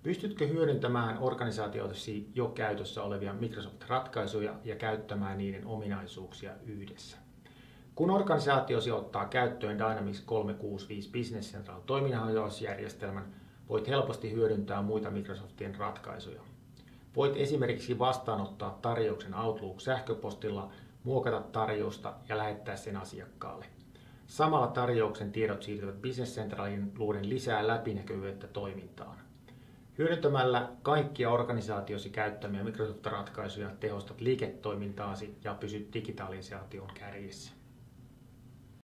Pystytkö hyödyntämään organisaatiosi jo käytössä olevia Microsoft-ratkaisuja ja käyttämään niiden ominaisuuksia yhdessä? Kun organisaatiosi ottaa käyttöön Dynamics 365 Business Central toiminnanohjausjärjestelmän, voit helposti hyödyntää muita Microsoftin ratkaisuja. Voit esimerkiksi vastaanottaa tarjouksen Outlook-sähköpostilla, muokata tarjousta ja lähettää sen asiakkaalle. Samalla tarjouksen tiedot siirtyvät Business Centralin luoden lisää läpinäkyvyyttä toimintaan. Hyödyntämällä kaikkia organisaatiosi käyttämiä Microsoft-ratkaisuja tehostat liiketoimintaasi ja pysyt digitalisaation kärjessä.